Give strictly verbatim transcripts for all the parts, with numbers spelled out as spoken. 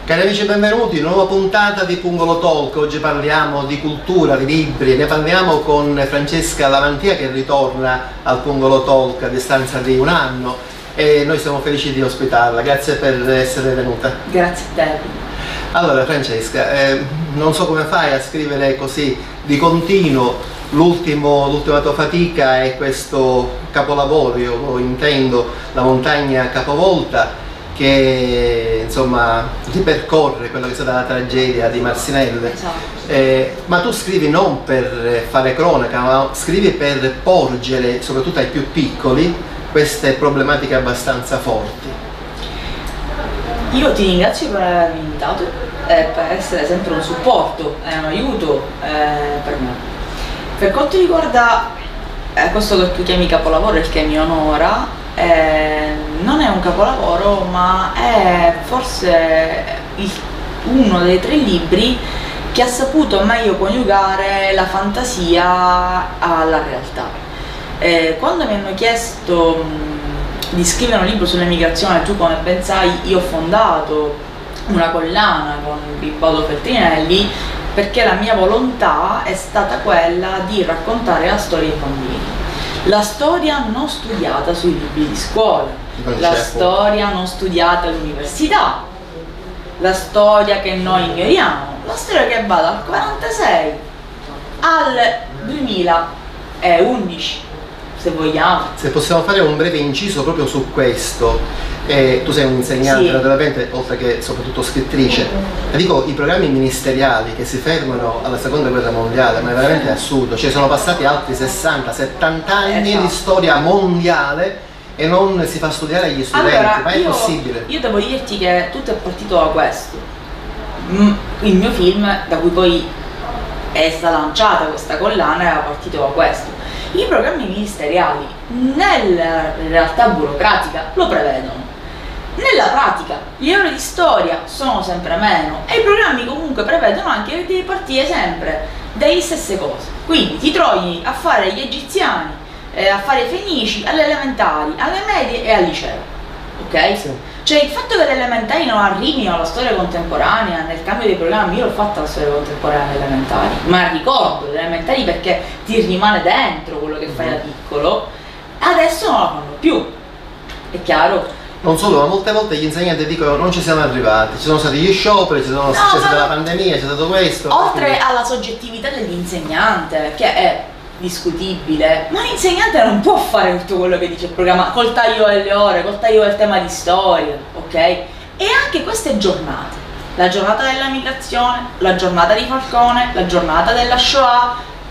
Cari amici, benvenuti, nuova puntata di Pungolo Talk. Oggi parliamo di cultura, di libri, ne parliamo con Francesca Lamantia che ritorna al Pungolo Talk a distanza di un anno e noi siamo felici di ospitarla. Grazie per essere venuta. Grazie a te. Allora Francesca, eh, non so come fai a scrivere così di continuo. L'ultima tua fatica è questo capolavoro, io lo intendo, La montagna capovolta, che insomma ripercorre quello che è stata la tragedia di Marcinelle. Esatto. Eh, ma tu scrivi non per fare cronaca, ma scrivi per porgere soprattutto ai più piccoli queste problematiche abbastanza forti. Io ti ringrazio per avermi invitato e per essere sempre un supporto e un aiuto eh, per me. Per quanto riguarda eh, questo che tu chiami capolavoro, il che mi onora, Eh, non è un capolavoro, ma è forse il, uno dei tre libri che ha saputo meglio coniugare la fantasia alla realtà. Eh, quando mi hanno chiesto mh, di scrivere un libro sull'emigrazione, tu come ben sai, io ho fondato una collana con Bibaudo Feltrinelli perché la mia volontà è stata quella di raccontare la storia dei bambini. La storia non studiata sui libri di scuola, la storia non studiata all'università, la storia che noi ignoriamo, la storia che va dal quarantasei al duemilaundici, se vogliamo. Se possiamo fare un breve inciso proprio su questo, eh, tu sei un insegnante, sì, naturalmente, oltre che soprattutto scrittrice, e dico, i programmi ministeriali che si fermano alla seconda guerra mondiale, ma è veramente assurdo, cioè sono passati altri sessanta settanta anni, esatto, di storia mondiale e non si fa studiare agli studenti, allora, ma è io, possibile? Io devo dirti che tutto è partito da questo, il mio film da cui poi è stata lanciata questa collana era partito da questo. I programmi ministeriali nella realtà burocratica lo prevedono. Nella pratica gli ore di storia sono sempre meno e i programmi comunque prevedono anche che devi partire sempre dalle stesse cose. Quindi ti trovi a fare gli egiziani, eh, a fare i fenici alle elementari, alle medie e al liceo. Ok? Sì. Cioè il fatto che le elementari non arrivino alla storia contemporanea nel cambio dei programmi, io l'ho fatta la storia contemporanea alle elementari, ma ricordo le elementari perché ti rimane dentro quello che fai da piccolo, adesso non la fanno più. È chiaro? Non solo, ma molte volte gli insegnanti dicono non ci siamo arrivati, ci sono stati gli scioperi, c'è no, stata la pandemia, c'è stato questo. Oltre quindi... alla soggettività dell'insegnante, che è discutibile, ma l'insegnante non può fare tutto quello che dice il programma col taglio delle ore, col taglio del tema di storia, ok? E anche queste giornate, la giornata della migrazione, la giornata di Falcone, la giornata della Shoah,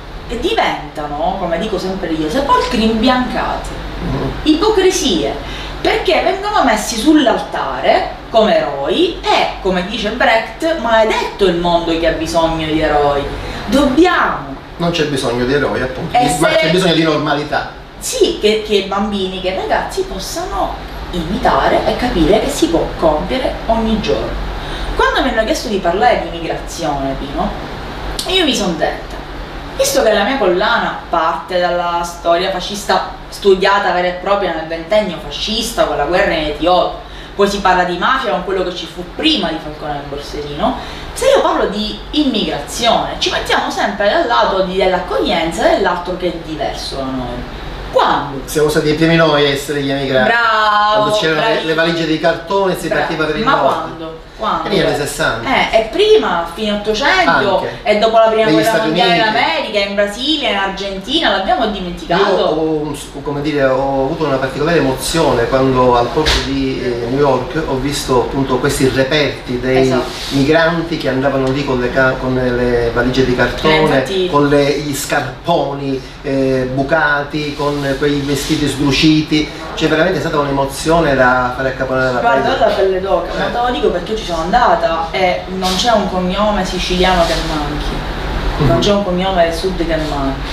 diventano, come dico sempre io, sepolcri imbiancati, mm. ipocrisie, perché vengono messi sull'altare come eroi e, come dice Brecht, maledetto il mondo che ha bisogno di eroi. Dobbiamo. Non c'è bisogno di eroi, appunto, essere... ma c'è bisogno di normalità. Sì, che, che i bambini, che i ragazzi possano imitare e capire che si può compiere ogni giorno. Quando mi hanno chiesto di parlare di immigrazione, Pino, io mi sono detta, visto che la mia collana parte dalla storia fascista studiata vera e propria nel ventennio fascista, con la guerra in Etiopia, poi si parla di mafia con quello che ci fu prima di Falcone e Borsellino, se io parlo di immigrazione ci mettiamo sempre dal lato dell'accoglienza e dell'altro che è diverso da noi. Quando? Siamo stati i primi noi a essere gli emigrati. Bravo! Quando c'erano le, le valigie di cartone e si bravo. partiva per il Ma nord. quando? Quando? Negli anni sessanta. Eh, e prima, fine ottocento, anche. E dopo la prima Negli guerra Stati mondiale in Uniti. America, in Brasile, in Argentina, l'abbiamo dimenticato. Io ho, come dire, ho avuto una particolare emozione quando al porto di eh, New York ho visto appunto questi reperti dei esatto. migranti che andavano lì con le, con le valigie di cartone, eh, infatti... con le, gli scarponi eh, bucati, con quei vestiti sdruciti, cioè veramente è stata un'emozione da fare accaponare la pelle. Guarda, la pelle d'oca, ma te lo dico perché ci sono andata e non c'è un cognome siciliano che manchi, non c'è un cognome del sud che manchi.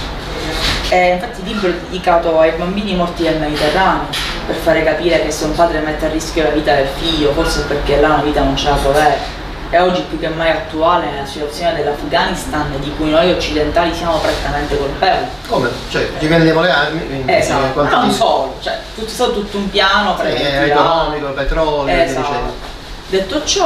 E infatti il libro è dedicato ai bambini morti del Mediterraneo, per fare capire che se un padre mette a rischio la vita del figlio, forse è perché là una vita non ce la può avere. E oggi più che mai attuale nella situazione dell'Afghanistan, di cui noi occidentali siamo prettamente colpevoli. Come? Cioè, ci vendiamo le armi, quindi esatto, ma non solo, cioè tutto, tutto un piano per eh, economico, petrolio, esatto. Detto ciò,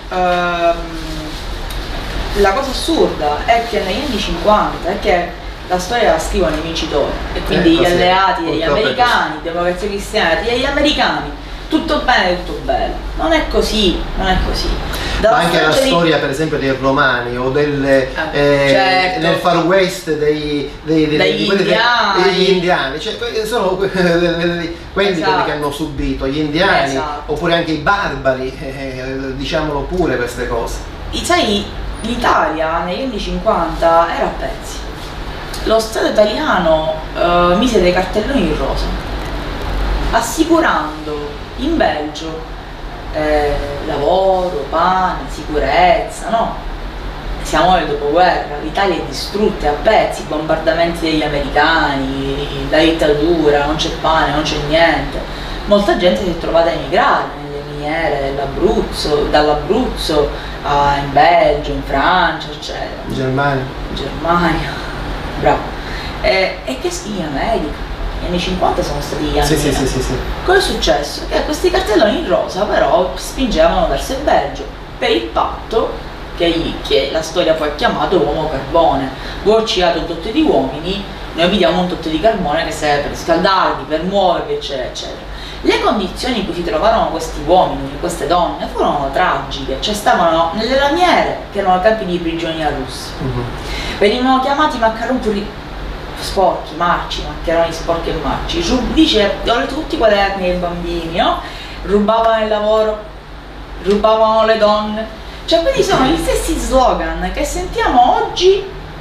ehm, la cosa assurda è che negli anni cinquanta è che la storia la scrivono i vincitori e quindi eh, gli alleati degli purtroppo americani, democrazia cristiana degli americani, tutto bene, tutto bello. Non è così, non è così. Ma anche la di... storia per esempio dei romani o delle, eh, eh, certo. nel far west dei, dei, dei, degli, dei, indiani. degli indiani, cioè, sono quelli Esatto. che hanno subito, gli indiani, esatto. oppure anche i barbari, eh, diciamolo pure queste cose. I, sai, l'Italia negli anni cinquanta era a pezzi. Lo Stato italiano eh, mise dei cartelloni in rosa, assicurando in Belgio eh, lavoro, pane, sicurezza, no? Siamo nel dopoguerra, l'Italia è distrutta, è a pezzi, bombardamenti degli americani, la dittatura, non c'è pane, non c'è niente. Molta gente si è trovata a emigrare nelle miniere dell'Abruzzo, dall'Abruzzo in Belgio, in Francia, eccetera. In Germania. In Germania, bravo. E, e che sì, in America. Gli anni cinquanta sono stati gli anni. Sì, sì, sì, sì, sì. Cosa è successo? Che questi cartelloni in rosa però spingevano verso il Belgio per il patto che, che la storia poi ha chiamato uomo carbone. Voi ci date un tot di uomini, noi vi diamo un tot di carbone che serve per riscaldarvi, per muovervi, eccetera, eccetera. Le condizioni in cui si trovarono questi uomini, queste donne, furono tragiche, cioè stavano nelle lamiere, che erano campi di prigionia russi. Uh-huh. Venivano chiamati maccaroni sporchi, marci, maccheroni sporchi e marci. Dice, ho letto tutti i quaderni dei bambini, no? Rubavano il lavoro, rubavano le donne. Cioè, quindi sono gli stessi slogan che sentiamo oggi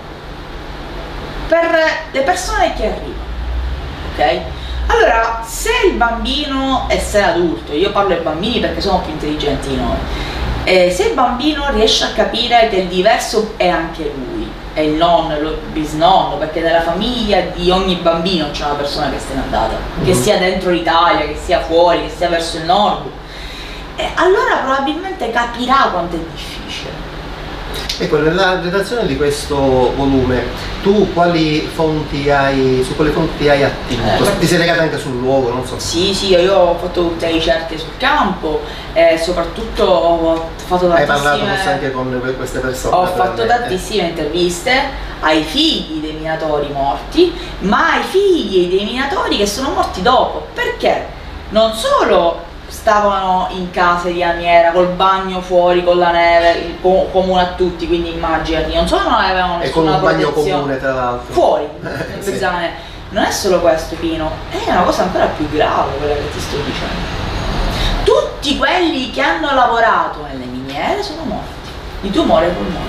per le persone che arrivano, ok? Allora, se il bambino, e se l'adulto, io parlo ai bambini perché sono più intelligenti di noi, eh, se il bambino riesce a capire che il diverso è anche lui, è il nonno, il bisnonno, perché nella famiglia di ogni bambino c'è una persona che se n'è andata, mm-hmm. che sia dentro l'Italia, che sia fuori, che sia verso il nord, e allora probabilmente capirà quanto è difficile. Ecco, nella redazione di questo volume, tu quali fonti hai, su quale fonti hai attinto? Eh, Ti sei legata anche sul luogo, non so. Sì, sì, io ho fatto tutte le ricerche sul campo e soprattutto ho fatto tantissime... Hai parlato forse anche con queste persone? Ho fatto tantissime eh. interviste ai figli dei minatori morti, ma ai figli dei minatori che sono morti dopo. Perché? Non solo stavano in case di lamiera col bagno fuori con la neve com comune a tutti, quindi immaginati, non solo non avevano nessuna protezione, e con un bagno protezione comune tra l'altro fuori in sì. zone. Non è solo questo, Pino, è una cosa ancora più grave quella che ti sto dicendo. Tutti quelli che hanno lavorato nelle miniere sono morti di tumore ai polmoni.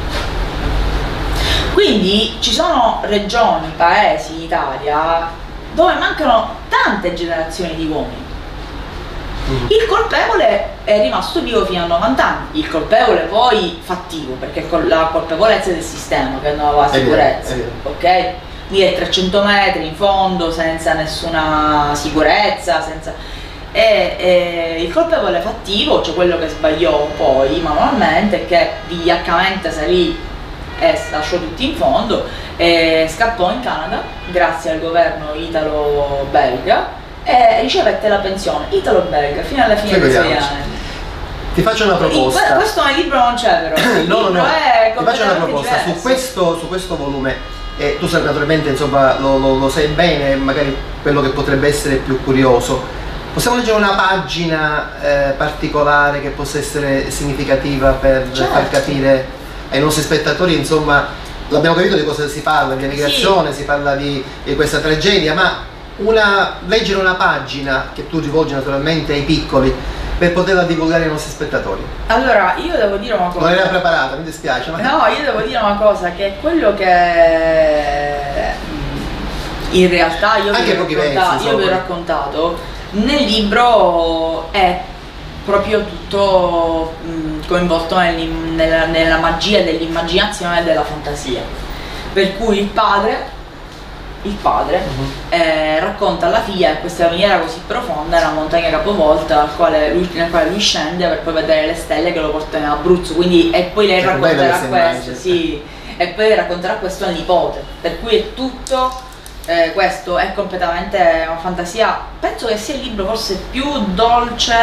Quindi ci sono regioni, paesi in Italia dove mancano tante generazioni di uomini. Il colpevole è rimasto vivo fino a novanta anni, il colpevole poi fattivo, perché la colpevolezza è del sistema che non aveva sicurezza, ok? Quindi è trecento metri in fondo senza nessuna sicurezza, senza... E, e il colpevole fattivo, cioè quello che sbagliò poi manualmente, che vigliaccamente salì e lasciò tutti in fondo e scappò in Canada grazie al governo italo-belga e ricevette la pensione italo-belga fino alla fine dei suoi anni. Ti faccio una proposta. In, questo nel libro non c'è, però. Il no, libro no, è ti faccio una proposta diverso. su questo, su questo volume. Eh, tu naturalmente insomma lo, lo, lo sai bene, magari quello che potrebbe essere più curioso. Possiamo leggere una pagina eh, particolare che possa essere significativa per certo. far capire ai nostri spettatori, insomma, l'abbiamo capito di cosa si parla, di emigrazione, sì. si parla di, di questa tragedia, ma una, leggere una pagina che tu rivolgi naturalmente ai piccoli per poterla divulgare ai nostri spettatori. Allora, io devo dire una cosa. Non era preparata, mi dispiace. Ma... No, io devo dire una cosa, che quello che in realtà io vi ho raccontato, io vi ho raccontato nel libro è proprio tutto mh, coinvolto nella, nella magia dell'immaginazione e della fantasia. Per cui il padre il padre uh-huh. eh, racconta alla figlia che questa miniera così profonda è una montagna capovolta al quale lui, nel quale lui scende per poi vedere le stelle che lo portano in Abruzzo, quindi, e poi lei racconterà questo sì, e poi lei racconterà questo al nipote, per cui è tutto eh, questo è completamente una fantasia. Penso che sia il libro forse più dolce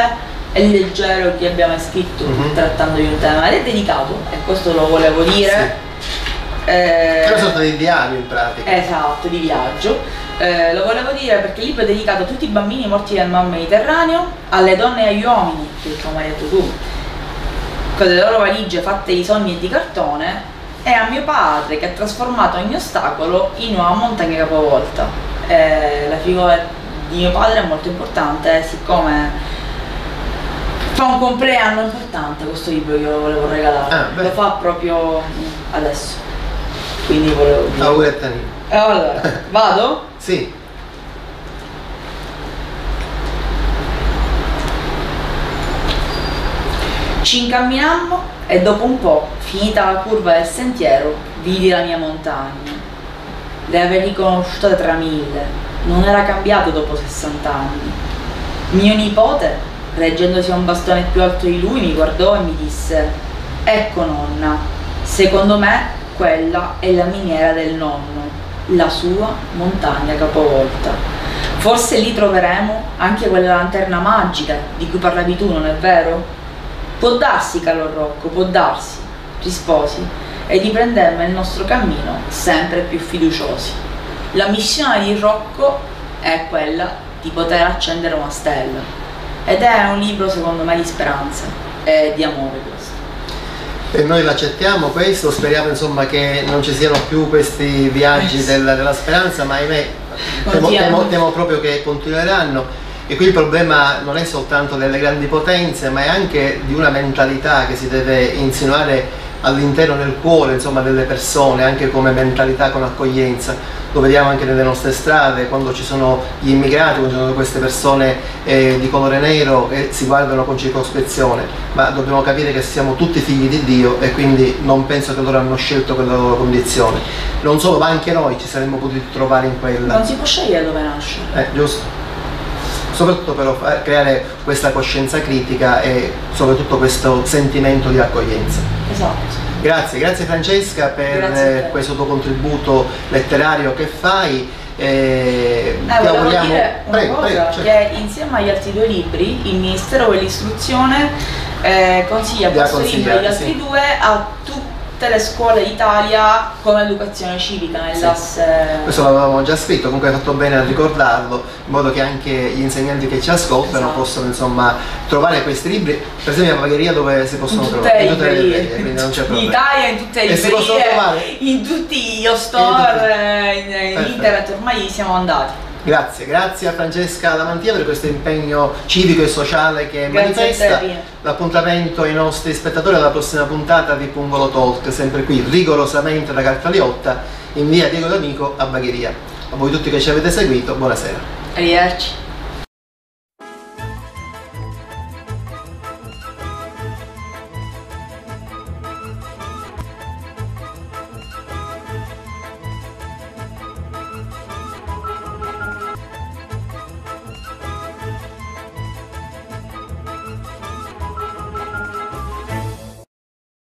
è leggero chi abbia mai scritto Mhm. trattando di un tema, ed è dedicato, e questo lo volevo dire. Eh, È una sorta di diario in pratica. Esatto, di viaggio. Eh, lo volevo dire perché il libro è dedicato a tutti i bambini morti nel mar Mediterraneo, alle donne e agli uomini, che come hai detto tu, con le loro valigie fatte di sogni e di cartone, e a mio padre che ha trasformato ogni ostacolo in una montagna capovolta. Eh, la figura di mio padre è molto importante, siccome fa un compleanno importante questo libro che io volevo regalare. Ah, beh. Lo fa proprio adesso. Quindi volevo dire. Auguri a Tanino. E allora, vado? Sì. Ci incamminammo e dopo un po', finita la curva del sentiero, vidi la mia montagna. Le avrei riconosciute tra mille, non era cambiato dopo sessanta anni. Mio nipote, reggendosi a un bastone più alto di lui, mi guardò e mi disse: ecco nonna, secondo me quella è la miniera del nonno, la sua montagna capovolta. Forse lì troveremo anche quella lanterna magica di cui parlavi tu, non è vero? Può darsi, caro Rocco, può darsi, risposi, e riprendemmo il nostro cammino sempre più fiduciosi. La missione di Rocco è quella di poter accendere una stella, ed è un libro secondo me di speranza e di amore questo. E noi l'accettiamo questo, speriamo insomma che non ci siano più questi viaggi della, della speranza, ma ahimè temo, temo, temo proprio che continueranno. E qui il problema non è soltanto delle grandi potenze, ma è anche di una mentalità che si deve insinuare all'interno del cuore, insomma, delle persone, anche come mentalità con accoglienza. Lo vediamo anche nelle nostre strade, quando ci sono gli immigrati, quando ci sono queste persone eh, di colore nero che si guardano con circospezione, ma dobbiamo capire che siamo tutti figli di Dio e quindi non penso che loro hanno scelto quella loro condizione. Non solo, ma anche noi ci saremmo potuti trovare in quella. Non si può scegliere dove nascere. Eh, giusto. Soprattutto per creare questa coscienza critica e soprattutto questo sentimento di accoglienza. Esatto. Grazie, grazie Francesca per Grazie questo tuo contributo letterario che fai. E Eh, ti volevo auguriamo. dire una Prego, cosa, prego, certo. che insieme agli altri due libri il Ministero dell'Istruzione eh, consiglia Li ha questo libro e gli altri consigliati, sì. due a tutte le scuole d'Italia come educazione civica nell'asse. Questo l'avevamo già scritto, comunque hai fatto bene a ricordarlo, in modo che anche gli insegnanti che ci ascoltano Esatto. possono insomma trovare questi libri, per esempio a Bagheria dove si possono In tutte trovare. le In tutte le librerie, librerie, quindi non c'è in problema. Italia, in tutte le E si possono librerie, trovare? in tutti lo store, eh, in, in Perfetto. internet, ormai siamo andati. Grazie, grazie a Francesca Lamantia per questo impegno civico e sociale che Grazie manifesta. a te, Pino. L'appuntamento ai nostri spettatori alla prossima puntata di Pungolo Talk, sempre qui rigorosamente da Cartaliotta, in via Diego D'Amico a Bagheria. A voi tutti che ci avete seguito, buonasera. Arrivederci.